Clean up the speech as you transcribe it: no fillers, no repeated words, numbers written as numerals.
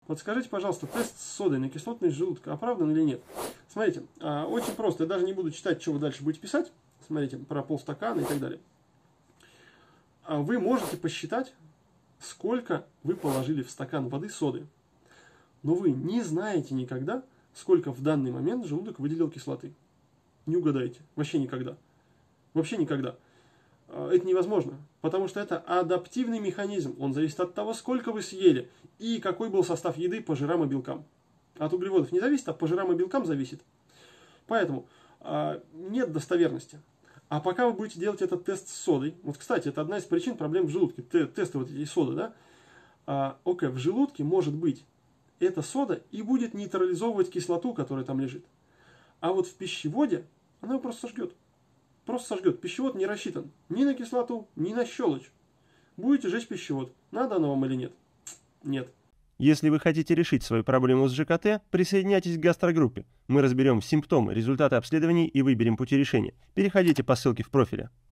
Вот скажите, пожалуйста, тест с содой на кислотность желудка оправдан или нет? Смотрите, очень просто. Я даже не буду читать, что вы дальше будете писать. Смотрите, про полстакана и так далее. Вы можете посчитать, сколько вы положили в стакан воды соды. Но вы не знаете никогда, сколько в данный момент желудок выделил кислоты. Не угадаете. Вообще никогда. Вообще никогда. Это невозможно, потому что это адаптивный механизм. Он зависит от того, сколько вы съели и какой был состав еды по жирам и белкам. От углеводов не зависит, а по жирам и белкам зависит. Поэтому нет достоверности. А пока вы будете делать этот тест с содой, вот, кстати, это одна из причин проблем в желудке, тесты вот эти соды, да? В желудке может быть эта сода и будет нейтрализовывать кислоту, которая там лежит. А вот в пищеводе она его просто сожгет. Просто сожгет. Пищевод не рассчитан ни на кислоту, ни на щелочь. Будете жечь пищевод. Надо оно вам или нет? Нет. Если вы хотите решить свою проблему с ЖКТ, присоединяйтесь к гастрогруппе. Мы разберем симптомы, результаты обследований и выберем пути решения. Переходите по ссылке в профиле.